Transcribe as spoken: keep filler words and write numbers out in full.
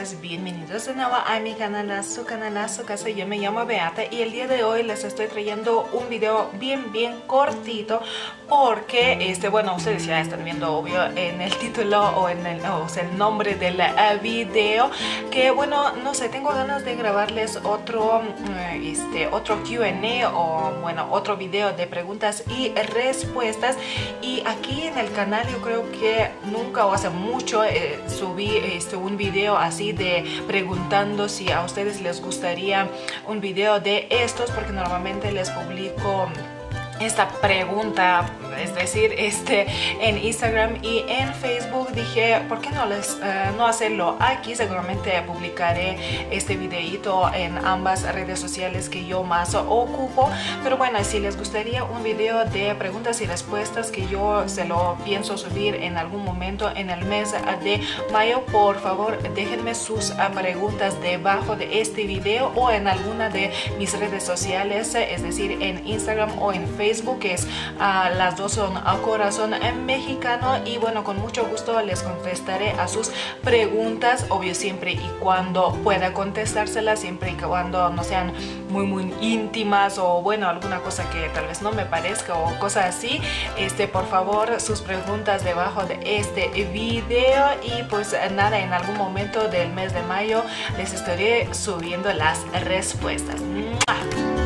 días, bienvenidos de nuevo a mi canal, a su canal, a su casa. Yo me llamo Beata y el día de hoy les estoy trayendo un video bien bien cortito porque, este, bueno, ustedes ya están viendo obvio en el título o en el, o sea, el nombre del uh, video, que bueno, no sé, tengo ganas de grabarles otro, uh, este, otro Q and A o bueno, otro video de preguntas y respuestas. Y aquí en el canal yo creo que nunca o hace mucho eh, subí este, un video así de preguntando si a ustedes les gustaría un video de estos, porque normalmente les publico esta pregunta, es decir, este, en Instagram y en Facebook. Dije, ¿por qué no les uh, no hacerlo aquí? Seguramente publicaré este videito en ambas redes sociales que yo más ocupo. Pero bueno, si les gustaría un video de preguntas y respuestas, que yo se lo pienso subir en algún momento en el mes de mayo, por favor déjenme sus uh, preguntas debajo de este video o en alguna de mis redes sociales, es decir, en Instagram o en Facebook. Facebook, que es uh, las dos son a corazón en mexicano, y bueno, con mucho gusto les contestaré a sus preguntas, obvio siempre y cuando pueda contestárselas, siempre y cuando no sean muy muy íntimas o bueno, alguna cosa que tal vez no me parezca o cosas así. Este, por favor, sus preguntas debajo de este video, y pues nada, en algún momento del mes de mayo les estaré subiendo las respuestas. ¡Mua!